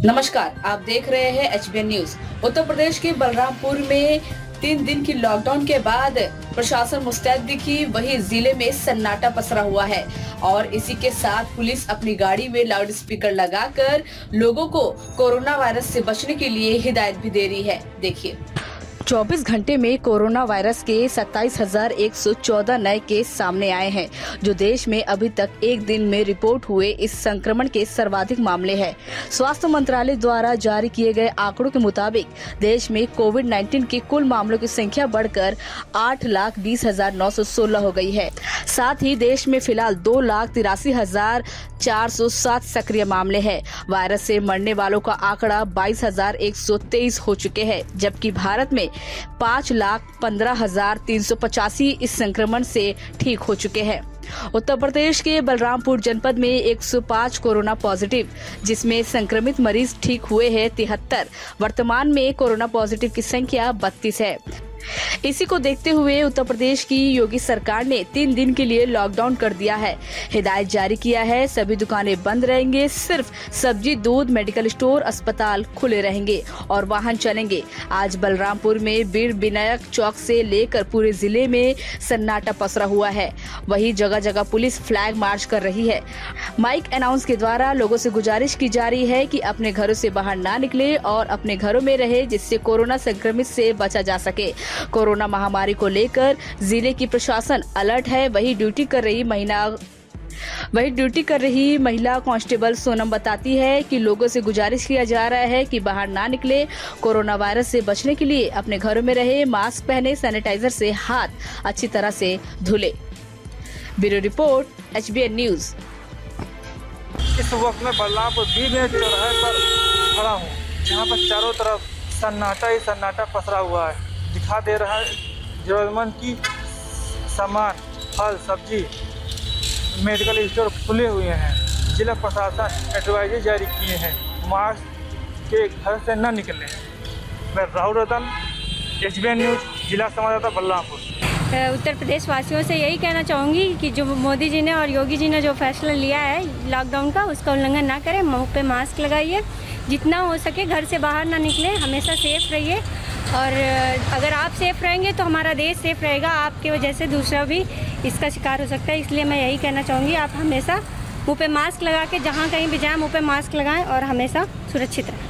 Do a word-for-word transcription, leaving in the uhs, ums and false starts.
नमस्कार, आप देख रहे हैं H B N news. Uttar Pradesh के बलरामपुर में तीन दिन की लॉकडाउन के बाद प्रशासन मुस्तैद दिखी, वहीं जिले में सन्नाटा पसरा हुआ है और इसी के साथ पुलिस अपनी गाड़ी में लाउड स्पीकर लगाकर लोगों को कोरोना वायरस से बचने के लिए हिदायत भी दे रही है। देखिए, चौबीस घंटे में कोरोना वायरस के सत्ताईस हजार एक सौ चौदह नए केस सामने आए हैं, जो देश में अभी तक एक दिन में रिपोर्ट हुए इस संक्रमण के सर्वाधिक मामले हैं। स्वास्थ्य मंत्रालय द्वारा जारी किए गए आंकड़ों के मुताबिक देश में कोविड नाइन्टीन के कुल मामलों की संख्या बढ़कर आठ लाख बीस हजार नौ सौ सोलह हो गई है। साथ ही देश में फिलहाल दो लाख तिरासी हजार चार सौ सात सक्रिय मामले हैं। वायरस से मरने वालों का आंकड़ा बाईस हजार एक सौ तेईस हो चुके हैं, जबकि भारत में पाँच लाख पंद्रह हजार तीन सौ पचासी इस संक्रमण से ठीक हो चुके हैं। उत्तर प्रदेश के बलरामपुर जनपद में एक सौ पाँच कोरोना पॉजिटिव, जिसमें संक्रमित मरीज ठीक हुए हैं तिहत्तर। वर्तमान में कोरोना पॉजिटिव की संख्या बत्तीस है। इसी को देखते हुए उत्तर प्रदेश की योगी सरकार ने तीन दिन के लिए लॉकडाउन कर दिया है। हिदायत जारी किया है, सभी दुकानें बंद रहेंगे, सिर्फ सब्जी, दूध, मेडिकल स्टोर, अस्पताल खुले रहेंगे और वाहन चलेंगे। आज बलरामपुर में वीर विनायक चौक से लेकर पूरे जिले में सन्नाटा पसरा हुआ है। वहीं जगह जगह पुलिस फ्लैग मार्च कर रही है। माइक अनाउंस के द्वारा लोगों से गुजारिश की जा रही है कि अपने घरों से बाहर ना निकले और अपने घरों में रहे, जिससे कोरोना संक्रमित से बचा जा सके। कोरोना महामारी को लेकर जिले की प्रशासन अलर्ट है। वही ड्यूटी कर रही महिला वही ड्यूटी कर रही महिला कांस्टेबल सोनम बताती है कि लोगों से गुजारिश किया जा रहा है कि बाहर ना निकले, कोरोना वायरस से बचने के लिए अपने घरों में रहे, मास्क पहने, सैनिटाइजर से हाथ अच्छी तरह से धुले। Bureau report, H B N news. इस वक्त मैं बलरामपुर बी में चौराहे पर खड़ा हूँ, जहाँ पर चारों तरफ सन्नाटा ही सन्नाटा पसरा हुआ है। दिखा दे रहा है जरूरतमंद की सामान, फल, सब्जी, मेडिकल स्टोर खुले हुए हैं। जिला प्रशासन एडवाइजरी जारी किए हैं, मास्क के घर से न निकलें। मैं Rahul Ratan, H B N news, जिला संवाददाता बलरामपुर। उत्तर प्रदेश वासियों से यही कहना चाहूँगी कि जो मोदी जी ने और योगी जी ने जो फैसला लिया है लॉकडाउन का, उसका उल्लंघन ना करें। मुँह पे मास्क लगाइए, जितना हो सके घर से बाहर ना निकलें, हमेशा सेफ रहिए। और अगर आप सेफ रहेंगे तो हमारा देश सेफ रहेगा। आपकी वजह से दूसरा भी इसका शिकार हो सकता है, इसलिए मैं यही कहना चाहूँगी, आप हमेशा मुँह पे मास्क लगा के जहाँ कहीं भी जाएं मुँह पे मास्क लगाएं और हमेशा सुरक्षित रहें।